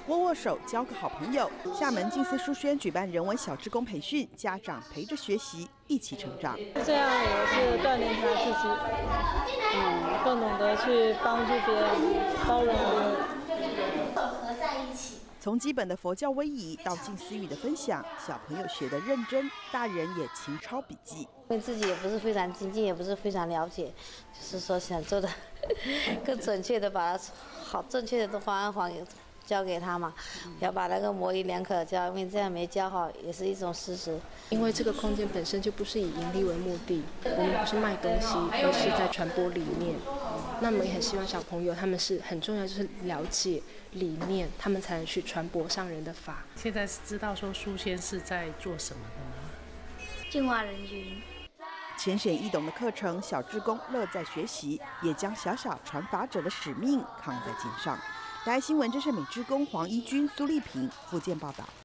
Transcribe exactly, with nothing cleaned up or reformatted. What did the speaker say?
握握手，交个好朋友。厦门静思书轩举办人文小志工培训，家长陪着学习，一起成长。 这样也是锻炼他自己，嗯，更懂得去帮助别人，包容别人。 合在一起。 从基本的佛教威仪到静思语的分享，小朋友学得认真，大人也勤抄笔记。 因为自己也不是非常精进，也不是非常了解，就是说想做的更准确的把它好正确的方案还教给他嘛，要把那个模棱两可的教，因为这样没教好也是一种事实。 因为这个空间本身就不是以盈利为目的，我们不是卖东西，而是在传播理念。那么也很希望小朋友他们是很重要，就是了解理念，他们才能去传播上人的法。 现在知道说书轩是在做什么的吗？ 净化人群。 浅显易懂的课程，小志工乐在学习，也将小小传法者的使命扛在肩上。台新闻真善美志工黄一君、苏丽萍，福建报道。